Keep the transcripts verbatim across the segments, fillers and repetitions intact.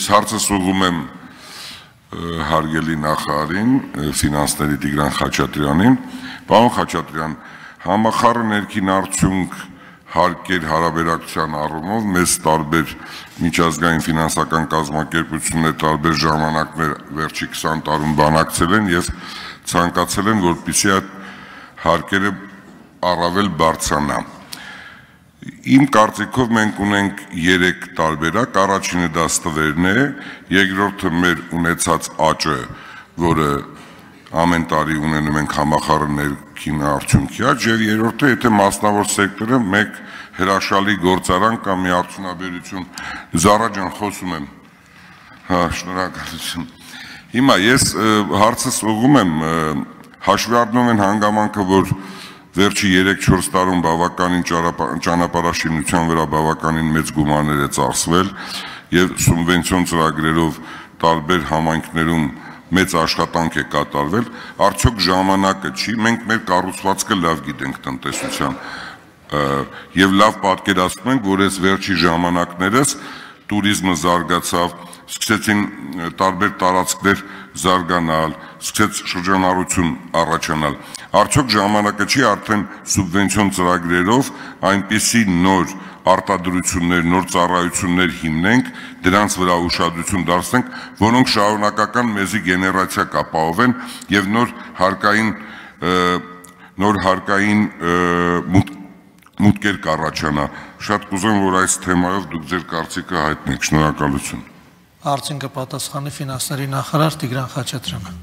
Հարցս ուղղում եմ հարգելի նախարարին, ֆինանսների Տիգրան Խաչատրյանին, պարոն Խաչատրյան, համախառն ներքին արդյունք հարկեր հարաբերակցության առումով մեզ տարբեր միջազգային ֆինանսական կազմակերպություններ տարբեր ժամանակներ վերջի քսան տարում բանակցել են եւ ցանկացել են, որպեսզի այդ հարկերը առավել բարձրանան։ Իմ կարծիքով մենք ունենք երեք տարբերակ, առաջինը դա ստվերն է, երկրորդը մեր ունեցած աճը, որը ամեն տարի ունենում ենք համախառն ներքին արդյունքի աճ, եւ երրորդը, եթե մասնավոր սեկտորը մեկ հրաշալի գործարան կամ մի արդյունաբերություն, Զարա ջան, խոսում եմ։ Հա, շնորհակալություն։ Հիմա ես հարցս ուղղում եմ, հաշվի առնում են հանգամանքը, որ վերջի երեք-չորս տարում բավականին ճանապարհաշինության վրա բավականին մեծ գումարներ է ծախսվել եւ սուբվենցիոն ծրագրերով տարբեր համայնքներում մեծ աշխատանք է կատարվել, արդյոք ժամանակը չի, մենք մեր կառուցվածքը լավ գիտենք տնտեսության եւ լավ պատկերացնում ենք, որ այս վերջի ժամանակներս տուրիզմը զարգացավ, սկսեցին տարբեր տարածքներ զարգանալ, սկսեց շրջանառություն առաջանալ։ Արդյոք ժամանակը չի արդեն սուբվենցիոն ծրագրերով այնպիսի նոր արտադրություններ, նոր ծառայություններ հիմնենք, դրանց վրա ուշադրություն դարձնենք, որոնք շարունակական մեզի գեներացիա կապահովեն եւ նոր հարկային նոր հարկային մուտքեր կառաջանա։ Շատ կուզեմ, որ այս թեմայով դուք ձեր կարծիքը հայտնեք։ Շնորհակալություն։ Հարցին կպատասխանի ֆինանսների նախարար Տիգրան Խաչատրյանը։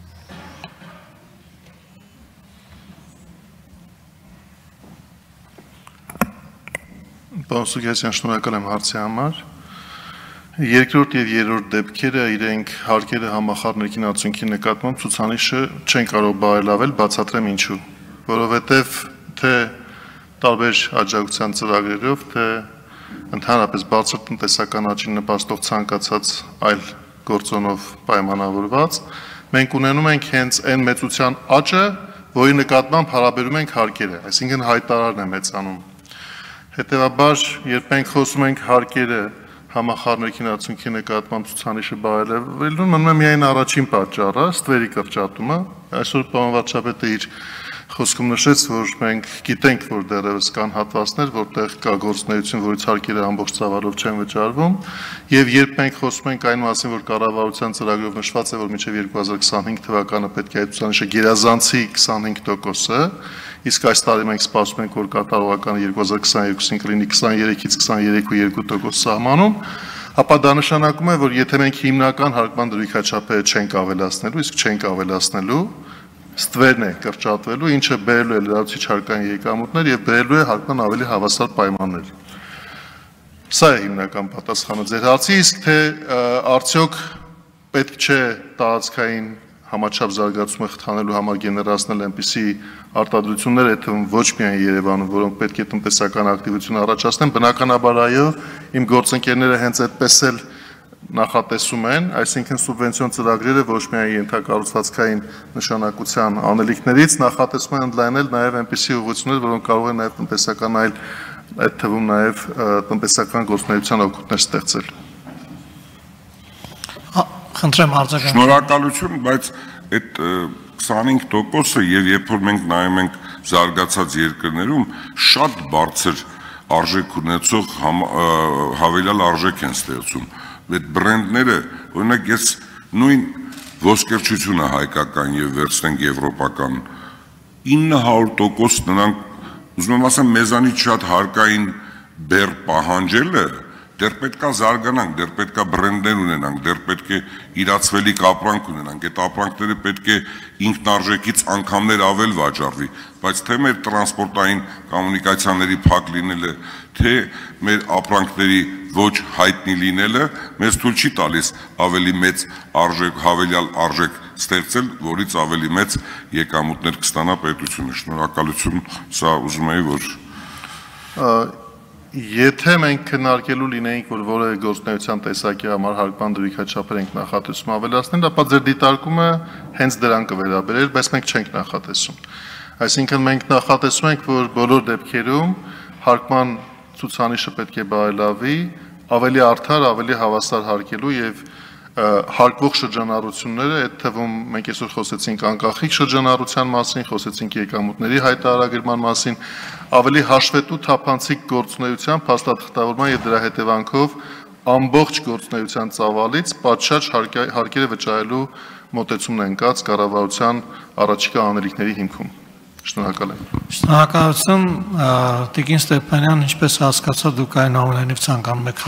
Պարոն Սուգյասյան, շնորհակալ եմ հարցի համար։ Երկրորդ եւ երրորդ դեպքերը իրենք հարկերը համախառն ներքին արդյունքի նկատմամբ ցուցանիշը չեն կարող բարելավել, բացատրեմ ինչու։ Որովհետեւ թե տարբեր աջակցության ծրագրերով, թե ընդհանրապես բարձր տնտեսական աճին նպաստող ցանկացած այլ գործոնով պայմանավորված, մենք ունենում ենք հենց այն մեծության աճը, որի նկատմամբ հարաբերում ենք հարկերը, այսինքն հայտարարն է մեծանում։ Հետևաբար, երբ մենք խոսում ենք հարկերը համախառն ներքին արդյունքի նկատմամբ ցուցանիշը բարելավելու, մնում է միայն առաջին պատճառը, ստվերի կրճատումը։ Այսօր պարոն վարչապետը իր խոսքում նշեց, որ մենք գիտենք, որ դեռևս կան հատվածներ, որտեղ կա գործունեություն, որից հարկերը ամբողջ ծավալով չեն վճարվում, եւ երբ մենք խոսում ենք այն մասին, որ կառավարության ծրագրով նշված է, որ մինչեւ երկու հազար քսանհինգ թվականը պետք է այդ ցուցանիշը գերազանցի քսանհինգ տոկոսը, իսկ այս տարի մենք սպասում ենք, որ կատարողականը երկու հազար քսաներկուսին կլինի քսաներեքից քսաներեք ու երկու տոկոս սահմանում, ապա դա նշանակում է, որ եթե մենք հիմնական հարկման դրույքաչափերը չենք ավելացնելու, իսկ չենք ավելացնելու, ստվերն է կրճատվելու, ինչը բերելու է լրացուցիչ հարկային եկամուտներ եւ բերելու է հարկման ավելի հավասար պայմաններ։ Սա է հիմնական պատասխանը ձեր հարցի, իսկ թե արդյոք պետք չէ տարածքային համաչափ զարգացումը խթանելու համար գեներացնել այնպիսի արտադրություններ, այդ թվում ոչ միայն Երևանում, որոնք պետք է տնտեսական ակտիվություն առաջացնեն, բնականաբար այո, իմ գործընկերները հենց այդպես էլ նախատեսում են, այսինքն սուբվենցիոն ծրագրերը ոչ միայն ենթակառուցվածքային նշանակության անելիքներից նախատեսում են ընդլայնել նաև այնպիսի ուղղություններ, որոնք կարող են նաև տնտեսական այլ այդ թվում նաև տնտեսական գործունեության օգուտներ ստեղծել։ Խնդրեմ արձագանք։ Շնորհակալություն, բայց այդ քսանհինգ տոկոսը եւ երբ որ մենք նայում ենք զարգացած երկրներում, շատ բարձր արժեք ունեցող հավելյալ արժեք են ստեղծում։ Այդ բրենդները, օրինակ ես նույն ոսկերչությունը հայկական եւ վերցնենք եվրոպական ինը հարյուր տոկոս նրանք ուզում եմ ասեմ մեզանից շատ հարկային բեռ պահանջելը դեռ պետքա զարգանանք, դեռ պետքա բրենդներ ունենանք, դեռ պետք է իրացվելիք ապրանք ունենանք, այդ ապրանքները պետք է ինքնարժեքից անգամներ ավել վաճառվի, բայց թե մեր տրանսպորտային կոմունիկացիաների փակ լինելը, թե մեր ապրանքների ոչ հայտնի լինելը մեզ թույլ չի տալիս ավելի մեծ արժեք, հավելյալ արժեք ստեղծել, որից ավելի մեծ եկամուտներ կստանա պետությունը։ Շնորհակալություն, սա ուզում էի, որ Եթե մենք քննարկելու լինեինք, որ որևէ գործունեության տեսակի համար հարկման դրույքաչափեր ենք նախատեսում ավելացնել, ապա ձեր դիտարկումը հենց դրան կվերաբերեր, բայց մենք չենք նախատեսում։ Այսինքն մենք նախատեսում ենք, որ բոլոր դեպքերում հարկման ցուցանիշը պետք է բարելավի, ավելի արդար, ավելի հավասար հարկելու եւ հարկվող շրջանառությունները, այդ թվում մենք այսօր խոսեցինք անկախիկ շրջանառության մասին, խոսեցինք եկամուտների հայտարարագրման մասին, ավելի հաշվետու թափանցիկ գործունեության, փաստաթղթավորման եւ դրա հետևանքով ամբողջ գործունեության ծավալից պատշաճ հարկերը վճարելու մոտեցումն են կած կառավարության առաջիկա անելիքների հիմքում։ Շնորհակալ եմ։ Շնորհակալություն, Տիկին Ստեփանյան, ինչպես հասկացա, դուք այնուամենայնիվ ցանկանում եք